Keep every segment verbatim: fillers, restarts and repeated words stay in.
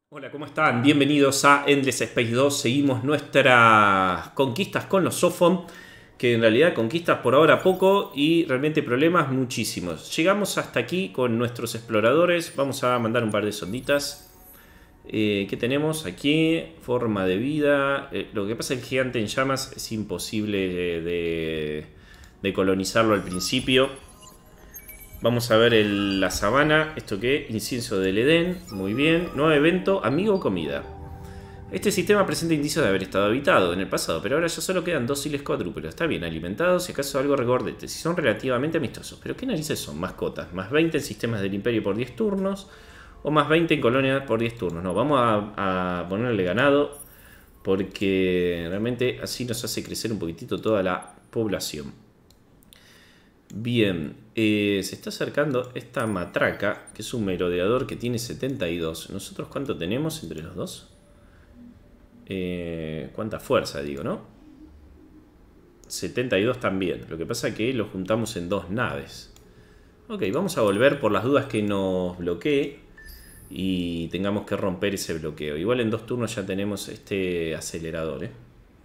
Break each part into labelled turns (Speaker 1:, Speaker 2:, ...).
Speaker 1: Hola, ¿cómo están? Bienvenidos a Endless Space dos. Seguimos nuestras conquistas con los Zophon, que en realidad conquistas por ahora poco y realmente problemas muchísimos. Llegamos hasta aquí con nuestros exploradores. Vamos a mandar un par de sonditas. Eh, ¿Qué tenemos aquí? Forma de vida. Eh, lo que pasa es que el gigante en llamas es imposible de, de, de colonizarlo al principio. Vamos a ver el, la sabana. ¿Esto qué? Incienso del Edén. Muy bien. Nuevo evento. Amigo comida. Este sistema presenta indicios de haber estado habitado en el pasado, pero ahora ya solo quedan dóciles cuadrúpedos. Está bien alimentados y acaso algo regordetes. Y son relativamente amistosos. ¿Pero qué narices son? Mascotas. Más veinte en sistemas del imperio por diez turnos. O más veinte en colonias por diez turnos. No, vamos a, a ponerle ganado. Porque realmente así nos hace crecer un poquitito toda la población. Bien, eh, se está acercando esta matraca, que es un merodeador que tiene setenta y dos. ¿Nosotros cuánto tenemos entre los dos? Eh, ¿Cuánta fuerza, digo, no? setenta y dos también. Lo que pasa es que lo juntamos en dos naves. Ok, vamos a volver por las dudas que nos bloquee y tengamos que romper ese bloqueo. Igual en dos turnos ya tenemos este acelerador, ¿eh?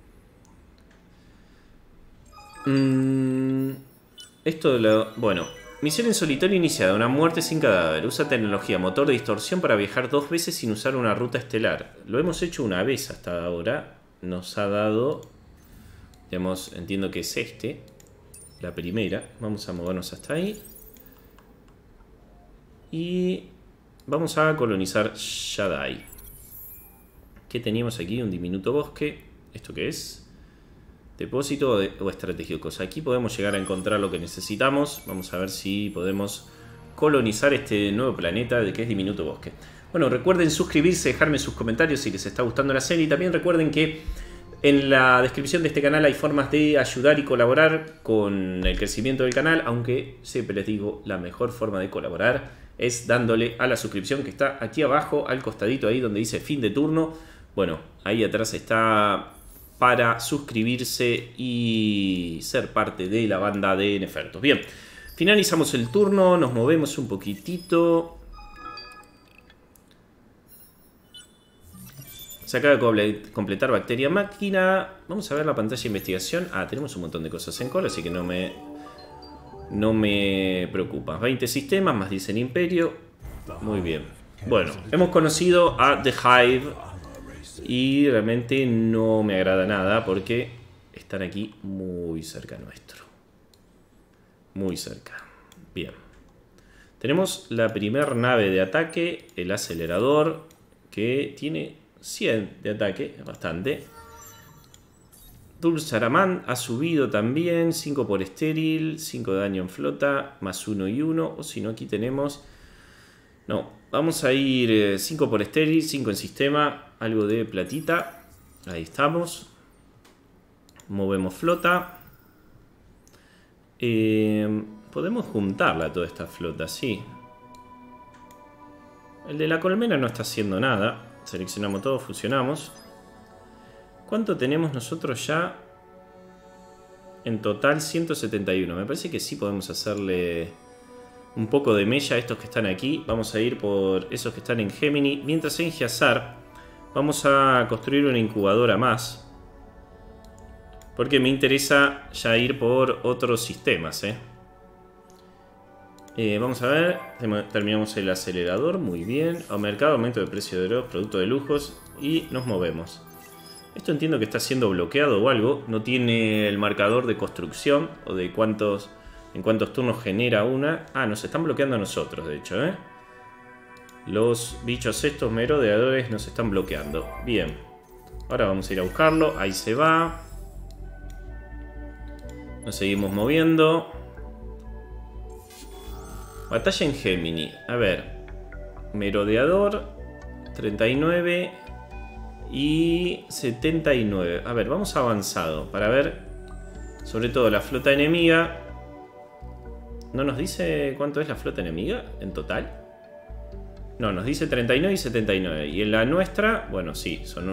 Speaker 1: Mmm... Esto de lo... Bueno, misión en solitario iniciada, una muerte sin cadáver. Usa tecnología motor de distorsión para viajar dos veces sin usar una ruta estelar. Lo hemos hecho una vez hasta ahora. Nos ha dado... Digamos, entiendo que es este. La primera. Vamos a movernos hasta ahí. Y... Vamos a colonizar Shadai. ¿Qué teníamos aquí? Un diminuto bosque. ¿Esto qué es? Depósito o, o estratégicos. Aquí podemos llegar a encontrar lo que necesitamos. Vamos a ver si podemos colonizar este nuevo planeta de que es diminuto bosque. Bueno, recuerden suscribirse, dejarme sus comentarios si les está gustando la serie. Y también recuerden que en la descripción de este canal hay formas de ayudar y colaborar con el crecimiento del canal. Aunque siempre les digo, la mejor forma de colaborar es dándole a la suscripción que está aquí abajo, al costadito ahí donde dice fin de turno. Bueno, ahí atrás está... para suscribirse y ser parte de la banda de Nefertos. Bien, finalizamos el turno, nos movemos un poquitito. Se acaba de completar bacteria máquina. Vamos a ver la pantalla de investigación. Ah, tenemos un montón de cosas en cola, así que no me, no me preocupa. veinte sistemas, más diez en imperio. Muy bien. Bueno, hemos conocido a The Hive. Y realmente no me agrada nada porque están aquí muy cerca nuestro. Muy cerca. Bien. Tenemos la primera nave de ataque, el acelerador, que tiene cien de ataque, bastante. Dulzaraman ha subido también, cinco por estéril, cinco de daño en flota, más uno y uno. O si no, aquí tenemos... No, vamos a ir cinco por estéril, cinco en sistema. Algo de platita. Ahí estamos. Movemos flota. Eh, podemos juntarla toda esta flota, sí. El de la colmena no está haciendo nada. Seleccionamos todo, fusionamos. ¿Cuánto tenemos nosotros ya? En total ciento setenta y uno. Me parece que sí podemos hacerle un poco de mella a estos que están aquí. Vamos a ir por esos que están en Gemini. Mientras en Giazar... Vamos a construir una incubadora más. Porque me interesa ya ir por otros sistemas, ¿eh? Eh, vamos a ver. Terminamos el acelerador. Muy bien. Al mercado, aumento de precio de los productos de lujos. Y nos movemos. Esto entiendo que está siendo bloqueado o algo. No tiene el marcador de construcción. O de cuántos, en cuántos turnos genera una. Ah, nos están bloqueando a nosotros, de hecho, ¿eh? Los bichos estos merodeadores nos están bloqueando. Bien. Ahora vamos a ir a buscarlo. Ahí se va. Nos seguimos moviendo. Batalla en Gemini. A ver. Merodeador. treinta y nueve. Y setenta y nueve. A ver, vamos avanzado. Para ver. Sobre todo la flota enemiga. ¿No nos dice cuánto es la flota enemiga en total? No, nos dice treinta y nueve y setenta y nueve. Y en la nuestra, bueno, sí, son... Un...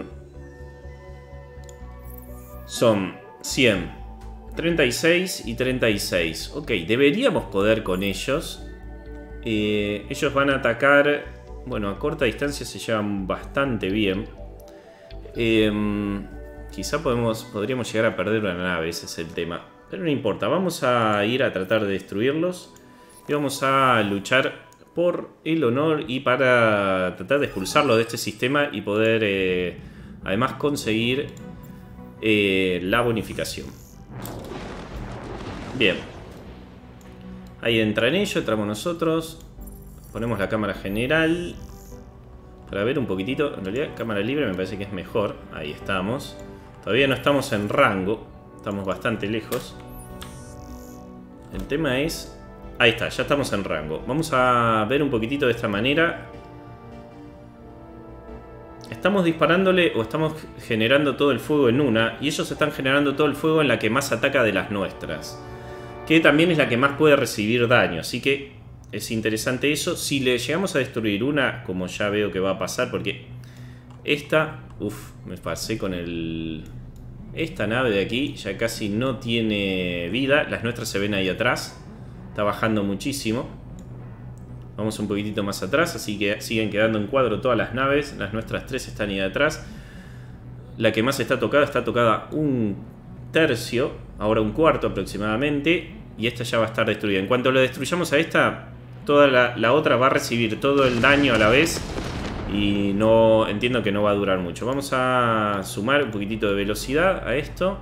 Speaker 1: Son cien. treinta y seis y treinta y seis. Ok, deberíamos poder con ellos. Eh, ellos van a atacar bueno, a corta distancia se llevan bastante bien. Eh, quizá podemos, podríamos llegar a perder una nave, ese es el tema. Pero no importa, vamos a ir a tratar de destruirlos. Y vamos a luchar por el honor y para tratar de expulsarlos de este sistema y poder eh, además conseguir eh, la bonificación. Bien. Ahí entra en ello, entramos nosotros. Ponemos la cámara general para ver un poquitito. En realidad cámara libre me parece que es mejor. Ahí estamos. Todavía no estamos en rango. Estamos bastante lejos. El tema es... Ahí está, ya estamos en rango. Vamos a ver un poquitito de esta manera. Estamos disparándole o estamos generando todo el fuego en una. Y ellos están generando todo el fuego en la que más ataca de las nuestras. Que también es la que más puede recibir daño. Así que es interesante eso. Si le llegamos a destruir una, como ya veo que va a pasar, porque esta... Uf, me pasé con el... Esta nave de aquí ya casi no tiene vida. Las nuestras se ven ahí atrás. Está bajando muchísimo. Vamos un poquitito más atrás, así que siguen quedando en cuadro todas las naves. Las nuestras tres están ahí atrás. La que más está tocada, está tocada un tercio, ahora un cuarto aproximadamente. Y esta ya va a estar destruida. En cuanto lo destruyamos a esta, toda la, la otra va a recibir todo el daño a la vez. Y no entiendo que no va a durar mucho. Vamos a sumar un poquitito de velocidad a esto.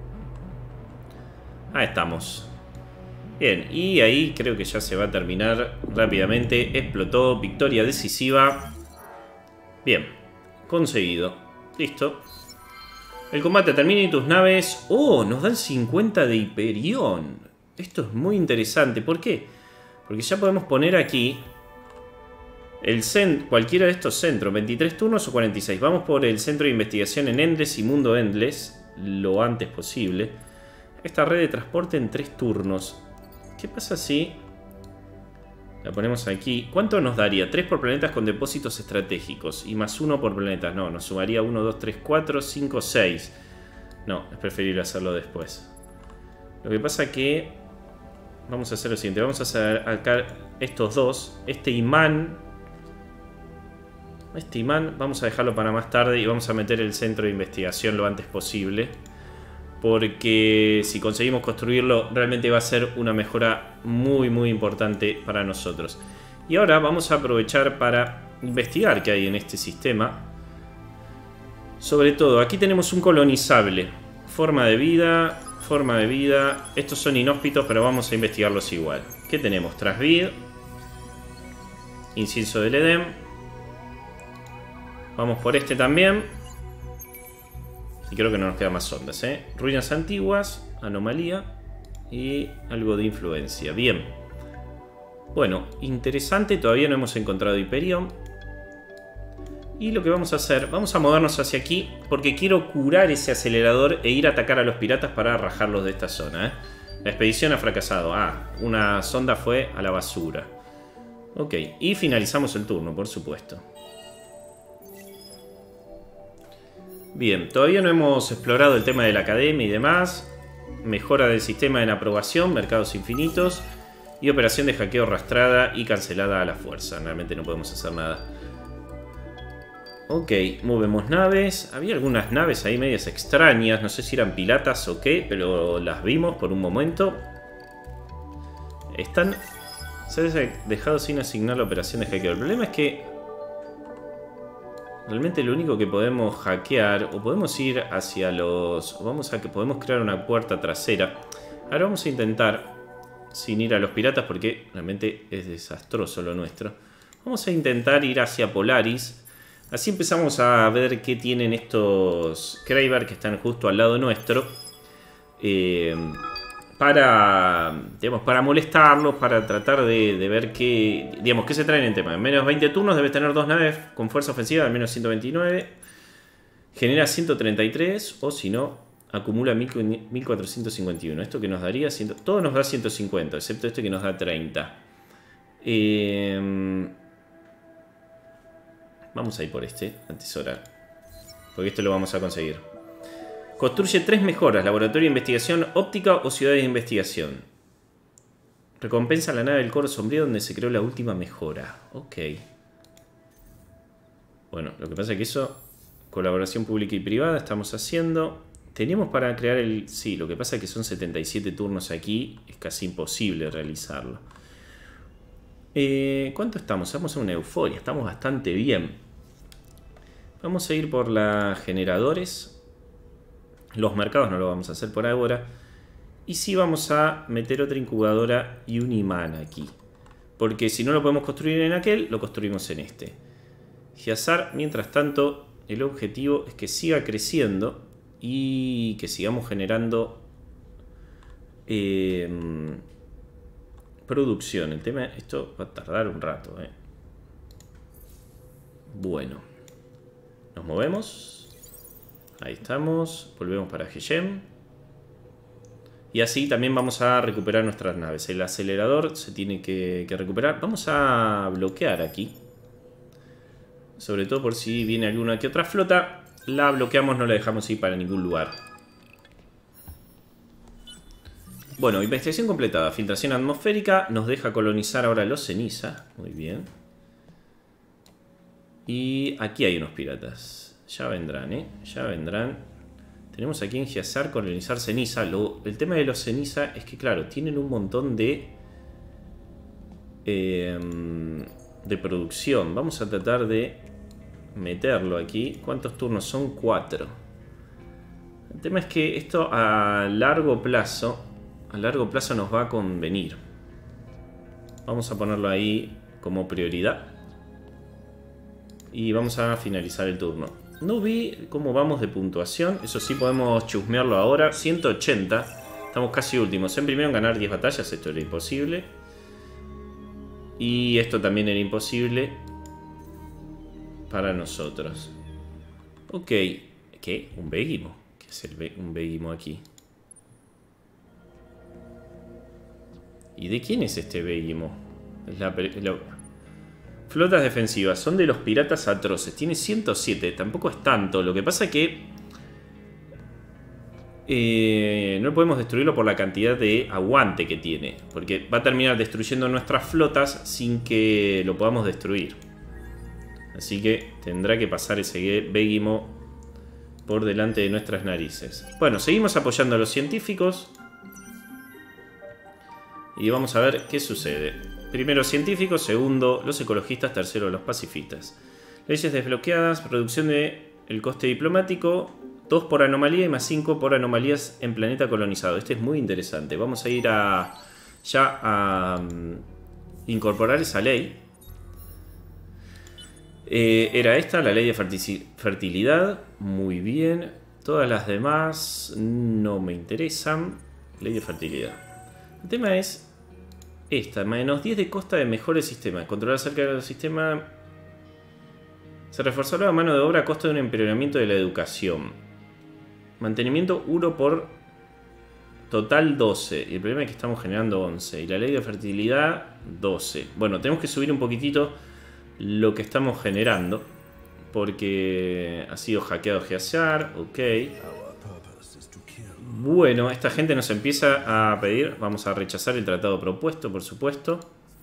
Speaker 1: Ahí estamos. Bien, y ahí creo que ya se va a terminar rápidamente. Explotó, victoria decisiva. Bien, conseguido. Listo. El combate termina y tus naves... ¡Oh! Nos dan cincuenta de Hyperion. Esto es muy interesante. ¿Por qué? Porque ya podemos poner aquí el cent cualquiera de estos centros. veintitrés turnos o cuarenta y seis. Vamos por el centro de investigación en Endless y Mundo Endless lo antes posible. Esta red de transporte en tres turnos. ¿Qué pasa si la ponemos aquí? ¿Cuánto nos daría? tres por planetas con depósitos estratégicos. Y más uno por planetas. No, nos sumaría uno, dos, tres, cuatro, cinco, seis. No, es preferible hacerlo después. Lo que pasa que... Vamos a hacer lo siguiente. Vamos a hacer acá estos dos. Este imán... Este imán vamos a dejarlo para más tarde. Y vamos a meter el centro de investigación lo antes posible. Porque si conseguimos construirlo, realmente va a ser una mejora muy muy importante para nosotros. Y ahora vamos a aprovechar para investigar qué hay en este sistema. Sobre todo, aquí tenemos un colonizable. Forma de vida, forma de vida. Estos son inhóspitos, pero vamos a investigarlos igual. ¿Qué tenemos? Trasvid. Incienso del Edén. Vamos por este también. Y creo que no nos quedan más ondas, ¿eh? Ruinas antiguas, anomalía y algo de influencia. Bien. Bueno, interesante. Todavía no hemos encontrado Hyperion. Y lo que vamos a hacer, vamos a movernos hacia aquí porque quiero curar ese acelerador e ir a atacar a los piratas para rajarlos de esta zona, ¿eh? La expedición ha fracasado. Ah, una sonda fue a la basura. Ok, y finalizamos el turno, por supuesto. Bien, todavía no hemos explorado el tema de la academia y demás. Mejora del sistema en aprobación, mercados infinitos. Y operación de hackeo arrastrada y cancelada a la fuerza. Realmente no podemos hacer nada. Ok, movemos naves. Había algunas naves ahí medias extrañas. No sé si eran piratas o qué, pero las vimos por un momento. Están... Se ha dejado sin asignar la operación de hackeo. El problema es que... Realmente lo único que podemos hackear, o podemos ir hacia los... O vamos a que podemos crear una puerta trasera. Ahora vamos a intentar, sin ir a los piratas, porque realmente es desastroso lo nuestro. Vamos a intentar ir hacia Polaris. Así empezamos a ver qué tienen estos Kraber que están justo al lado nuestro. Eh, para, digamos, para molestarlos, para tratar de, de ver qué, digamos, qué se traen en tema. En menos veinte turnos debes tener dos naves con fuerza ofensiva, al menos ciento veintinueve. Genera ciento treinta y tres, o si no, acumula mil cuatrocientos cincuenta y uno. Esto que nos daría, cien, todo nos da ciento cincuenta, excepto este que nos da treinta. Eh, vamos a ir por este, atesorar. Porque este lo vamos a conseguir. Construye tres mejoras, laboratorio de investigación óptica o ciudad de investigación. Recompensa la nave del Coro Sombrío donde se creó la última mejora. Ok. Bueno, lo que pasa es que eso, colaboración pública y privada estamos haciendo. Tenemos para crear el... Sí, lo que pasa es que son setenta y siete turnos aquí. Es casi imposible realizarlo. Eh, ¿Cuánto estamos? Estamos en una euforia. Estamos bastante bien. Vamos a ir por las generadores. Los mercados no lo vamos a hacer por ahora. Y sí vamos a meter otra incubadora y un imán aquí. Porque si no lo podemos construir en aquel, lo construimos en este. Giazar, mientras tanto, el objetivo es que siga creciendo y que sigamos generando eh, producción. El tema, esto va a tardar un rato. Eh. Bueno, nos movemos. Ahí estamos. Volvemos para Heyem. Y así también vamos a recuperar nuestras naves. El acelerador se tiene que, que recuperar. Vamos a bloquear aquí. Sobre todo por si viene alguna que otra flota. La bloqueamos, no la dejamos ir para ningún lugar. Bueno, investigación completada. Filtración atmosférica. Nos deja colonizar ahora los ceniza. Muy bien. Y aquí hay unos piratas. Ya vendrán, ¿eh? Ya vendrán. Tenemos aquí en Giazar colonizar ceniza. Lo, el tema de los ceniza es que, claro, tienen un montón de... Eh, de producción. Vamos a tratar de meterlo aquí. ¿Cuántos turnos son? Cuatro. El tema es que esto a largo plazo, a largo plazo nos va a convenir. Vamos a ponerlo ahí como prioridad. Y vamos a finalizar el turno. No vi cómo vamos de puntuación. Eso sí podemos chusmearlo ahora. ciento ochenta. Estamos casi últimos. En primero en ganar diez batallas. Esto era imposible. Y esto también era imposible para nosotros. Ok. ¿Qué? ¿Un Begimo? ¿Qué es el be un Begimo aquí? ¿Y de quién es este Begimo? Es la, la... Flotas defensivas. Son de los piratas atroces. Tiene ciento siete. Tampoco es tanto. Lo que pasa es que eh, no podemos destruirlo por la cantidad de aguante que tiene. Porque va a terminar destruyendo nuestras flotas sin que lo podamos destruir. Así que tendrá que pasar ese Begimo por delante de nuestras narices. Bueno, seguimos apoyando a los científicos. Y vamos a ver qué sucede. Primero científicos, segundo los ecologistas, tercero los pacifistas. Leyes desbloqueadas, reducción del coste diplomático, dos por anomalía y más cinco por anomalías en planeta colonizado. Este es muy interesante. Vamos a ir a ya a um, incorporar esa ley. Eh, era esta, la ley de fertilidad. Muy bien. Todas las demás no me interesan. Ley de fertilidad. El tema es esta, menos diez de costa de mejores sistemas. Controlar cerca del sistema. Se reforzó la mano de obra a costa de un empeoramiento de la educación. Mantenimiento uno por total doce. Y el problema es que estamos generando once. Y la ley de fertilidad doce. Bueno, tenemos que subir un poquitito lo que estamos generando. Porque ha sido hackeado Giazar. Ok. Bueno, esta gente nos empieza a pedir. Vamos a rechazar el tratado propuesto, por supuesto.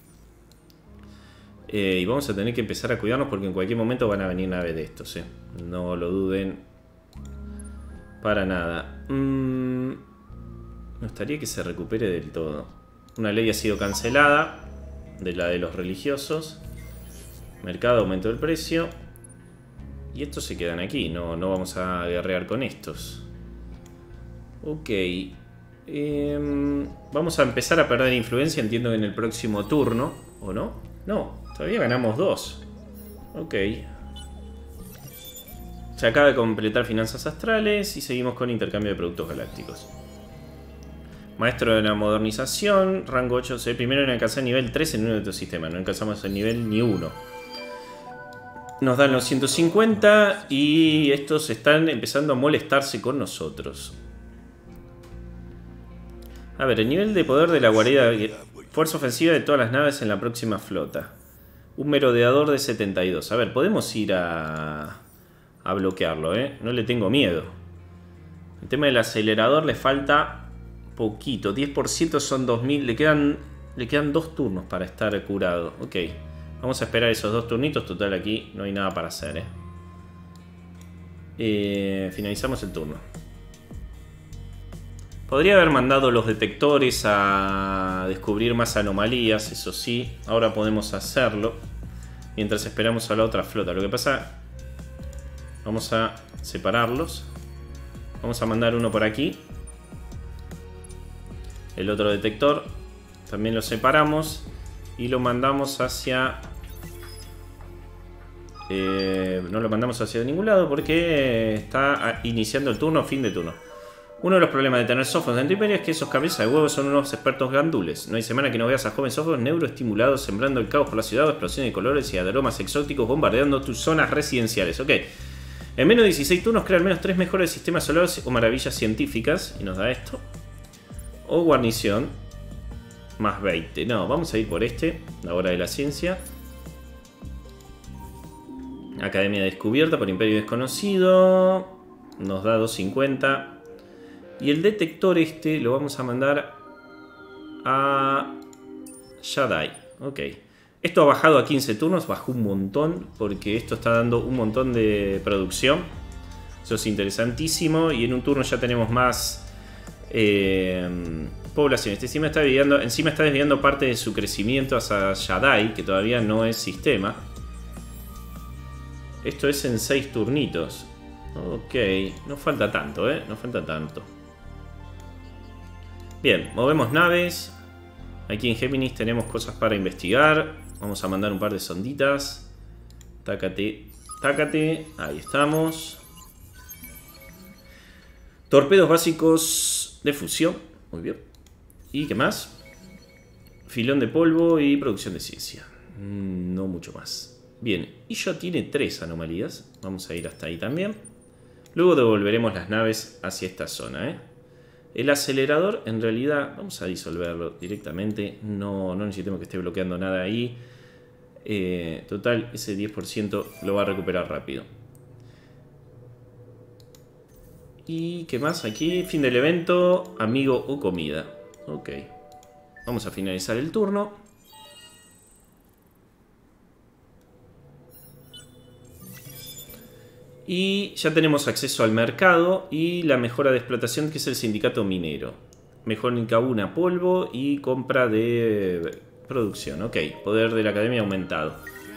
Speaker 1: Eh, y vamos a tener que empezar a cuidarnos porque en cualquier momento van a venir naves de estos. Eh. No lo duden para nada. Mm, me gustaría que se recupere del todo. Una ley ha sido cancelada. De la de los religiosos. Mercado aumentó el precio. Y estos se quedan aquí. No, no vamos a guerrear con estos. Ok. Eh, vamos a empezar a perder influencia. Entiendo que en el próximo turno. ¿O no? No, todavía ganamos dos. Ok. Se acaba de completar finanzas astrales. Y seguimos con intercambio de productos galácticos. Maestro de la modernización. Rango ocho. C. Primero en alcanzar nivel tres en uno de estos sistemas. No alcanzamos el nivel ni uno. Nos dan los ciento cincuenta. Y estos están empezando a molestarse con nosotros. A ver, el nivel de poder de la guarida. Fuerza ofensiva de todas las naves en la próxima flota. Un merodeador de setenta y dos. A ver, podemos ir a, a bloquearlo, ¿eh? No le tengo miedo. El tema del acelerador le falta poquito. diez por ciento son dos mil. Le quedan, le quedan dos turnos para estar curado. Ok. Vamos a esperar esos dos turnitos. Total, aquí no hay nada para hacer, ¿eh? Eh, finalizamos el turno. Podría haber mandado los detectores a descubrir más anomalías, eso sí. Ahora podemos hacerlo mientras esperamos a la otra flota. Lo que pasa... Vamos a separarlos. Vamos a mandar uno por aquí. El otro detector también lo separamos y lo mandamos hacia... Eh, no lo mandamos hacia ningún lado porque está iniciando el turno, fin de turno. Uno de los problemas de tener Sophos en tu imperio es que esos cabezas de huevos son unos expertos gandules. No hay semana que no veas a jóvenes Sophos neuroestimulados sembrando el caos por la ciudad, explosiones de colores y aromas exóticos bombardeando tus zonas residenciales. Ok. En menos de dieciséis turnos crea al menos tres mejores sistemas solares o maravillas científicas. Y nos da esto. O guarnición. Más veinte. No, vamos a ir por este. La hora de la ciencia. Academia descubierta por Imperio Desconocido. Nos da doscientos cincuenta. Y el detector este lo vamos a mandar a Shadai. Ok. Esto ha bajado a quince turnos. Bajó un montón porque esto está dando un montón de producción. Eso es interesantísimo. Y en un turno ya tenemos más eh, población. Este encima está desviando, encima está desviando parte de su crecimiento hacia Shadai, que todavía no es sistema. Esto es en seis turnitos. Ok, no falta tanto, ¿eh? No falta tanto. Bien, movemos naves. Aquí en Géminis tenemos cosas para investigar. Vamos a mandar un par de sonditas. Tácate, tácate. Ahí estamos. Torpedos básicos de fusión. Muy bien. ¿Y qué más? Filón de polvo y producción de ciencia. No mucho más. Bien, y ya tiene tres anomalías. Vamos a ir hasta ahí también. Luego devolveremos las naves hacia esta zona, ¿eh? El acelerador, en realidad, vamos a disolverlo directamente. No, no necesitamos que esté bloqueando nada ahí. Eh, total, ese diez por ciento lo va a recuperar rápido. ¿Y qué más? Aquí, fin del evento, amigo o comida. Ok. Vamos a finalizar el turno. Y ya tenemos acceso al mercado y la mejora de explotación, que es el sindicato minero. Mejora en Cabuna polvo y compra de producción. Ok, poder de la academia aumentado.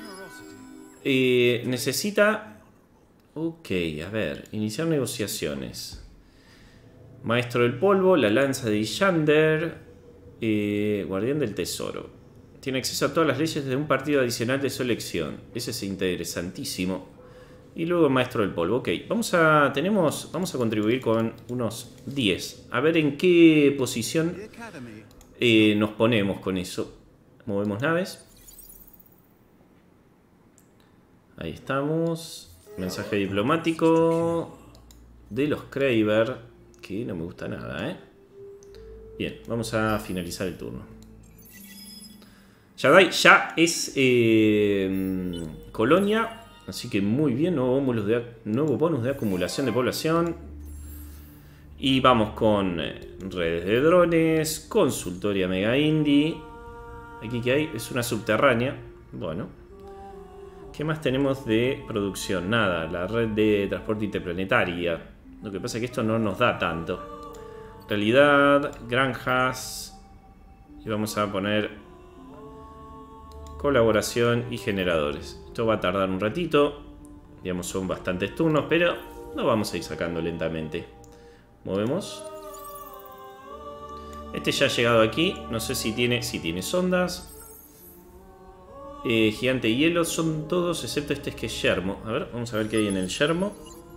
Speaker 1: Eh, necesita... Ok, a ver, iniciar negociaciones. Maestro del polvo, la lanza de Ishander, eh, guardián del tesoro. Tiene acceso a todas las leyes de un partido adicional de su elección. Ese es interesantísimo. Y luego maestro del polvo. Ok, vamos a, tenemos, vamos a contribuir con unos diez. A ver en qué posición eh, nos ponemos con eso. Movemos naves. Ahí estamos. Mensaje diplomático de los Kraber, que no me gusta nada, ¿eh? Bien, vamos a finalizar el turno. Shadai ya es eh, colonia. Así que muy bien, nuevo bonus, de, nuevo bonus de acumulación de población. Y vamos con redes de drones, consultoria mega indie. Aquí que hay es una subterránea. Bueno. ¿Qué más tenemos de producción? Nada, la red de transporte interplanetaria. Lo que pasa es que esto no nos da tanto. Realidad, granjas. Y vamos a poner colaboración y generadores. Esto va a tardar un ratito. Digamos, son bastantes turnos, pero lo vamos a ir sacando lentamente. Movemos. Este ya ha llegado aquí. No sé si tiene, si tiene sondas. Eh, gigante de hielo. Son todos excepto este que es yermo. A ver, vamos a ver qué hay en el yermo.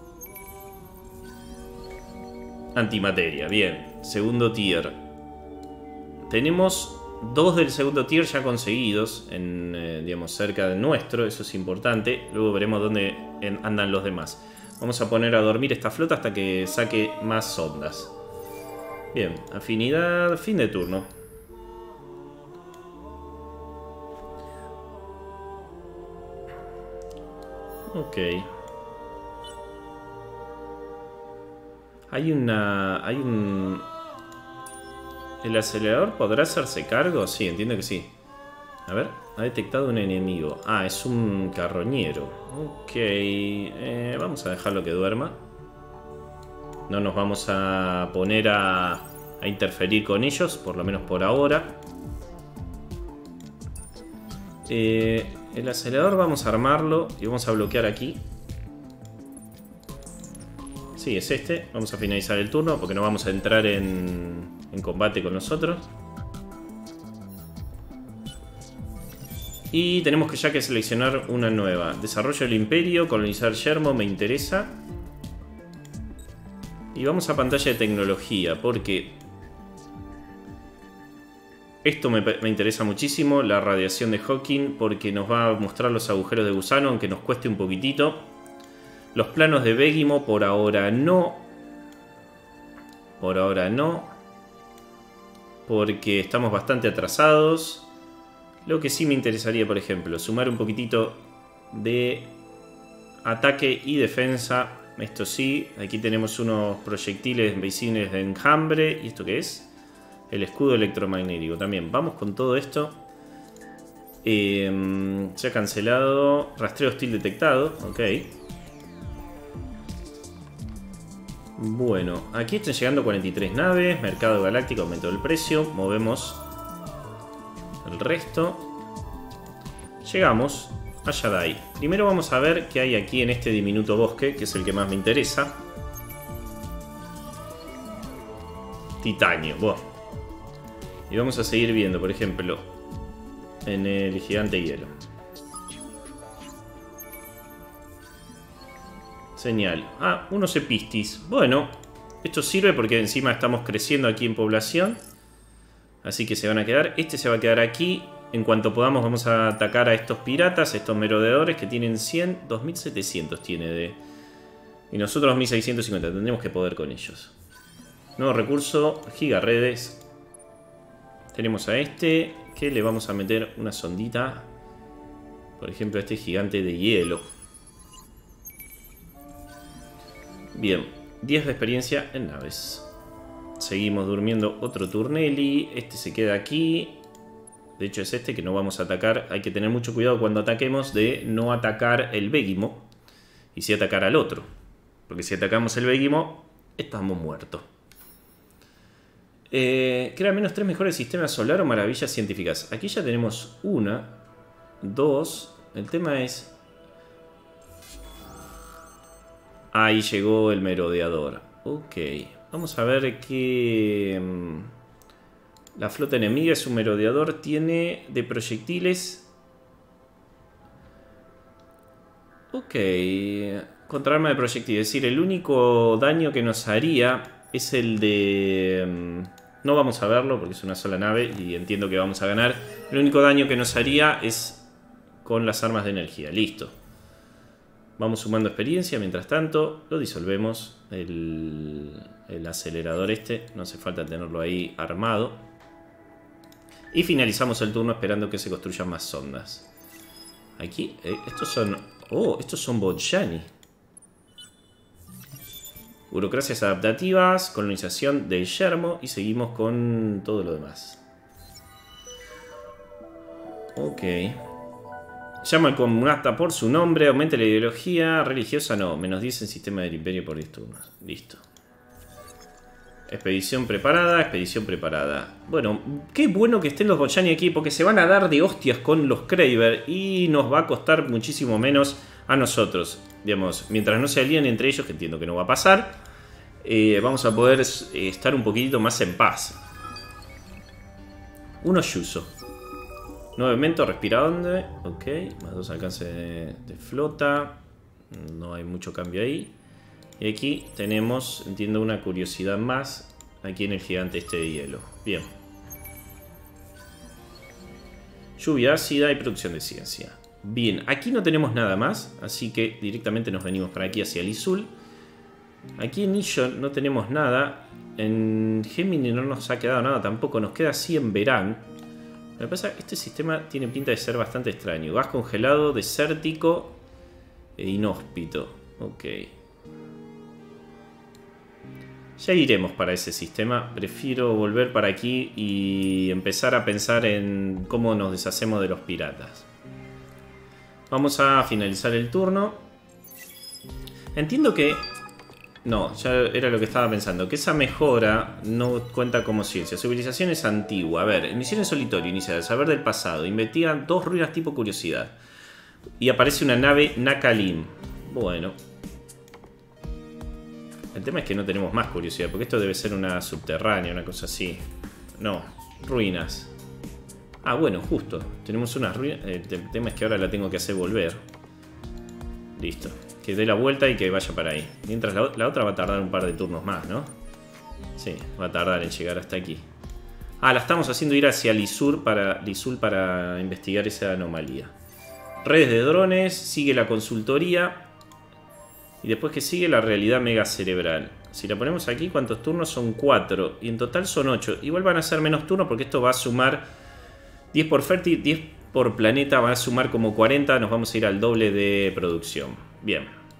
Speaker 1: Antimateria, bien. Segundo tier. Tenemos dos del segundo tier ya conseguidos, en, eh, digamos, cerca de nuestro, eso es importante. Luego veremos dónde en, andan los demás. Vamos a poner a dormir esta flota hasta que saque más sondas. Bien, afinidad, fin de turno. Ok. Hay una... Hay un... ¿El acelerador podrá hacerse cargo? Sí, entiendo que sí. A ver. Ha detectado un enemigo. Ah, es un carroñero. Ok. Eh, vamos a dejarlo que duerma. No nos vamos a poner a, a interferir con ellos, por lo menos por ahora. Eh, el acelerador vamos a armarlo y vamos a bloquear aquí. Sí, es este. Vamos a finalizar el turno porque no vamos a entrar en, en combate con nosotros. Y tenemos que ya que seleccionar una nueva. Desarrollo del imperio, colonizar yermo, me interesa. Y vamos a pantalla de tecnología, porque esto me, me interesa muchísimo, la radiación de Hawking, porque nos va a mostrar los agujeros de gusano, aunque nos cueste un poquitito. Los planos de Begimo por ahora no. Por ahora no. Porque estamos bastante atrasados. Lo que sí me interesaría, por ejemplo, sumar un poquitito de ataque y defensa. Esto sí, aquí tenemos unos proyectiles invisibles de enjambre. ¿Y esto qué es? El escudo electromagnético también. Vamos con todo esto. Eh, se ha cancelado. Rastreo hostil detectado. Ok. Bueno, aquí están llegando cuarenta y tres naves. Mercado galáctico aumentó el precio. Movemos el resto. Llegamos a Yadai. Primero vamos a ver qué hay aquí en este diminuto bosque, que es el que más me interesa. Titanio. Bueno. Y vamos a seguir viendo, por ejemplo, en el gigante hielo. Señal. Ah, unos epistis. Bueno, esto sirve porque encima estamos creciendo aquí en población. Así que se van a quedar. Este se va a quedar aquí. En cuanto podamos vamos a atacar a estos piratas, estos merodeadores que tienen cien. dos mil setecientos tiene de... Y nosotros mil seiscientos cincuenta. Tendremos que poder con ellos. Nuevo recurso. Gigaredes. Tenemos a este. Que le vamos a meter una sondita. Por ejemplo a este gigante de hielo. Bien. diez de experiencia en naves. Seguimos durmiendo otro Turnelli. Este se queda aquí. De hecho es este que no vamos a atacar. Hay que tener mucho cuidado cuando ataquemos de no atacar el Begimo. Y sí atacar al otro. Porque si atacamos el Begimo, estamos muertos. Eh, crea menos tres mejores sistemas solar o maravillas científicas. Aquí ya tenemos una. Dos. El tema es... Ahí llegó el merodeador. Ok. Vamos a ver qué... La flota enemiga es un merodeador. Tiene de proyectiles... Ok. Contra arma de proyectiles. Es decir, el único daño que nos haría es el de... No vamos a verlo porque es una sola nave y entiendo que vamos a ganar. El único daño que nos haría es con las armas de energía. Listo. Vamos sumando experiencia. Mientras tanto, lo disolvemos. El, el acelerador este. No hace falta tenerlo ahí armado. Y finalizamos el turno esperando que se construyan más sondas. Aquí, eh, estos son... Oh, estos son Botjani. Burocracias adaptativas, colonización del yermo y seguimos con todo lo demás. Ok. Llama al comunasta por su nombre, aumenta la ideología religiosa, no, menos diez en sistema del imperio por diez turnos. Listo. Expedición preparada, expedición preparada. Bueno, qué bueno que estén los Botjani aquí porque se van a dar de hostias con los Kraber y nos va a costar muchísimo menos a nosotros. Digamos, mientras no se alíen entre ellos, que entiendo que no va a pasar, eh, vamos a poder eh, estar un poquitito más en paz. Uno Yuso. Nuevo evento, respira donde. Ok, más dos alcances de, de flota. No hay mucho cambio ahí. Y aquí tenemos, entiendo, una curiosidad más. Aquí en el gigante este de hielo. Bien. Lluvia ácida y producción de ciencia. Bien, aquí no tenemos nada más. Así que directamente nos venimos para aquí hacia el Izul. Aquí en Nishon no tenemos nada. En Gemini no nos ha quedado nada tampoco. Nos queda así en Verán. Lo que pasa es que este sistema tiene pinta de ser bastante extraño. Gas congelado, desértico e inhóspito. Ok. Ya iremos para ese sistema. Prefiero volver para aquí y empezar a pensar en cómo nos deshacemos de los piratas. Vamos a finalizar el turno. Entiendo que... No, ya era lo que estaba pensando. Que esa mejora no cuenta como ciencia. Civilización es antigua. A ver, misión en solitario inicial. Saber del pasado. Investigan dos ruinas tipo curiosidad. Y aparece una nave Nakalim. Bueno. El tema es que no tenemos más curiosidad. Porque esto debe ser una subterránea, una cosa así. No, ruinas. Ah, bueno, justo. Tenemos unas ruinas. El tema es que ahora la tengo que hacer volver. Listo. Que dé la vuelta y que vaya para ahí. Mientras la, la otra va a tardar un par de turnos más, ¿no? Sí, va a tardar en llegar hasta aquí. Ah, la estamos haciendo ir hacia Lisur para, Lisul para investigar esa anomalía. Redes de drones. Sigue la consultoría. Y después que sigue la realidad mega cerebral. Si la ponemos aquí, ¿cuántos turnos? Son cuatro. Y en total son ocho. Igual van a ser menos turnos porque esto va a sumar diez por fértil, diez por planeta. Va a sumar como cuarenta. Nos vamos a ir al doble de producción. Bien.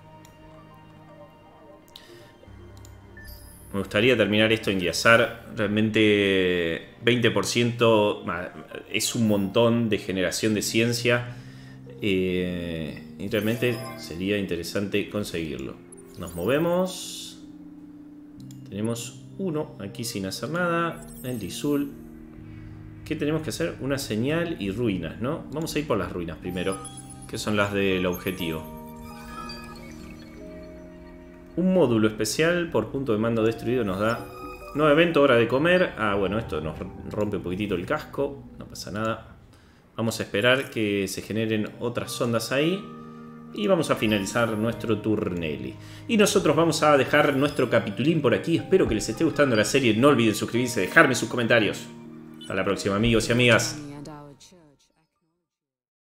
Speaker 1: Me gustaría terminar esto en Gyazar. Realmente veinte por ciento es un montón de generación de ciencia. Eh, y realmente sería interesante conseguirlo. Nos movemos. Tenemos uno aquí sin hacer nada. El Lisul. ¿Qué tenemos que hacer? Una señal y ruinas, ¿no? Vamos a ir por las ruinas primero, que son las del objetivo. Un módulo especial por punto de mando destruido nos da nuevo evento, hora de comer. Ah, bueno, esto nos rompe un poquitito el casco. No pasa nada. Vamos a esperar que se generen otras ondas ahí. Y vamos a finalizar nuestro turneli. Y nosotros vamos a dejar nuestro capitulín por aquí. Espero que les esté gustando la serie. No olviden suscribirse, dejarme sus comentarios. Hasta la próxima, amigos y amigas.